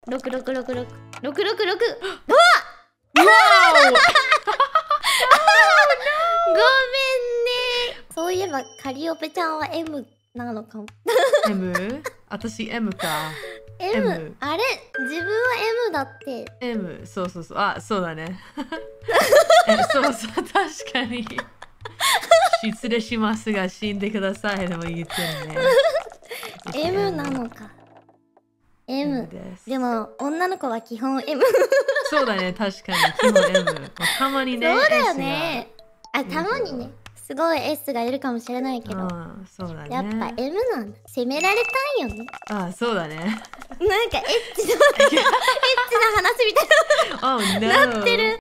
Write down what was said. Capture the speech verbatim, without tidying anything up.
ろくろくろくろくろくろくろく。うわ Wow! ごめんね。そういえばカリオペちゃんは エム なのかも。 M? 私 M か。 M, M あれ自分は エム だって。 M そうそうそう。あ、そうだね。えそうそう、確かに。失礼しますが死んでくださいでも言ってるね。 M なのか。 M, M です。 でも女の子は基本 M。 そうだね、確かに基本 M。まあ、たまにね。 そうだよね。あ、たまにねすごい S がいるかもしれないけど、 うん、そうだね。 やっぱ M なんだ。責められたいよね。 あ、そうだね。 なんかエッチなエッチな話みたいな Oh no! なってる。